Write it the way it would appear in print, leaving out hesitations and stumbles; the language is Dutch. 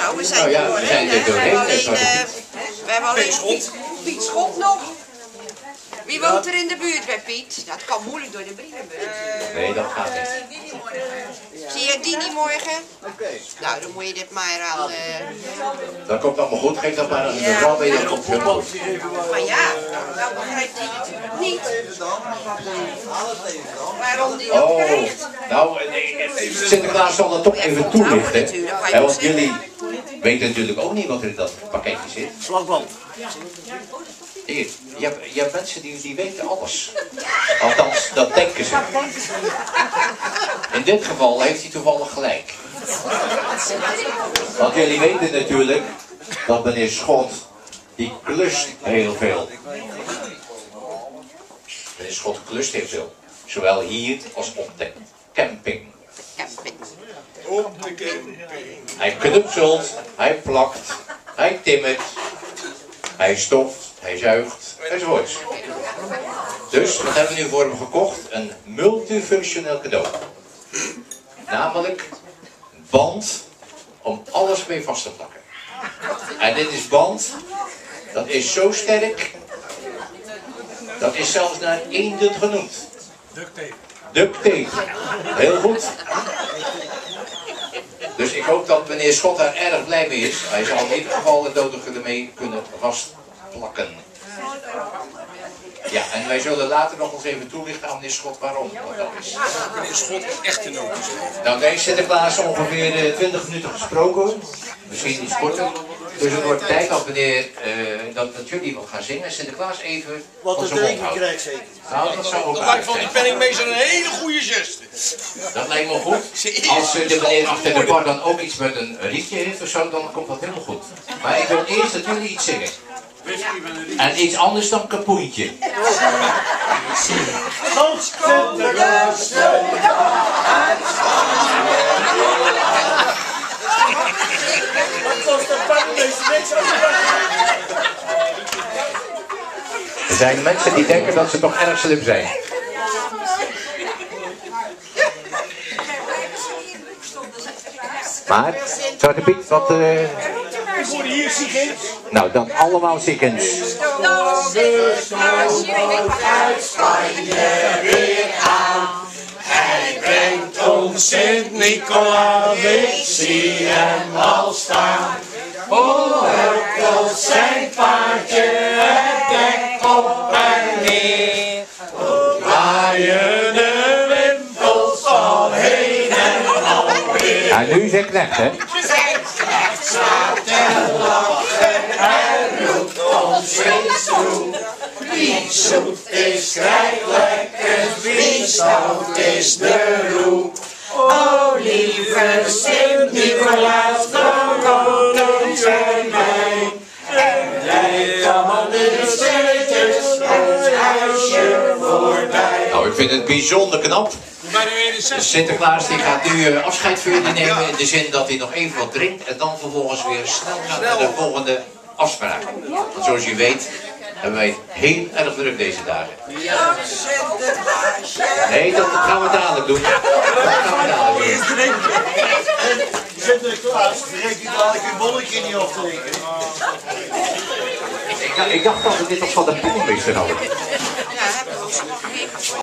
Nou, we zijn er doorheen. We hebben alleen Piet Schot nog. Wie woont er in de buurt bij Piet? Dat kan moeilijk door de brievenbus. Nee, dat gaat niet. Zie je Dini morgen? Nou, dan moet je dit maar aan... Dat komt allemaal goed, geef dat maar aan de mevrouw mee, dat komt goed. Maar ja, dat begrijpt hij natuurlijk niet. Waarom die dat krijgt? Nou, Sinterklaas zal dat toch even toelichten. Want jullie weten natuurlijk ook niet wat er in dat pakketje zit. Slagband. Hier, je hebt mensen die weten alles. Althans, dat denken ze. In dit geval heeft hij toevallig gelijk. Want jullie weten natuurlijk dat meneer Schot, die klust heel veel. Meneer Schot klust heel veel. Zowel hier als op de camping. Op de camping. Hij knupselt, hij plakt, hij timmert, hij stoft, hij zuigt, enzovoorts. Dus, wat hebben we nu voor hem gekocht? Een multifunctioneel cadeau. Namelijk band om alles mee vast te plakken. En dit is band, dat is zo sterk, dat is zelfs naar eenden genoemd. Duct tape. Duct tape. Heel goed. Dus ik hoop dat meneer Schot daar erg blij mee is. Hij zal in ieder geval het nodige ermee kunnen vastplakken. Ja, en wij zullen later nog eens even toelichten aan meneer Schot waarom dat is. Meneer Schot is echt een nootjes. Nou, deze Sinterklaas ongeveer 20 minuten gesproken. Misschien iets korter. Dus het wordt tijd dat jullie wat gaan zingen. Sinterklaas even Wat van een zijn mond drinken houden. krijgt zeker. Nou, dat zou ook Dat aardig lijkt van die zijn. penningmeester een hele goede geste. Dat lijkt me goed. Als de meneer achter de bar dan ook iets met een rietje heeft of zo, dan komt dat helemaal goed. Maar ik wil eerst dat jullie iets zingen. En iets anders dan kapoentje. Als Sinterklaas wat kost dat pannenmeester niks aan de Er zijn mensen die denken dat ze toch erg slim zijn. Maar, Zwarte Piet, wat... Ik hoor hier ziekens. Nou, dan allemaal ziekens. uit Spanje weer aan. Hij brengt ons Sint-Nicolaas, ik zie hem al staan. Hoort zijn paardje het dek op en neer. Draaien de wimpels al heen en alweer. Ja, nu is het knecht, hè? Zijn knecht staat te lachen en roept ons eens toe. Wie zoet is krijgt lekker, wie stout is de roe. O lieve Sint-Nicolaas, dan komt ons en mij. En rijdt allemaal de stelletjes het huisje voorbij. Nou, ik vind het bijzonder knap. Sinterklaas die gaat nu afscheid van jullie nemen in de zin dat hij nog even wat drinkt en dan vervolgens weer snel gaat naar de volgende afspraak. Want zoals je weet hebben wij het heel erg druk deze dagen. Nee, dat gaan we dadelijk doen. Dat gaan we dadelijk doen. Sinterklaas, vergeet u dadelijk een bolletje niet af te rekenen. Ik dacht dat we dit nog van de penningmeester hadden. Ja, hebben we ook.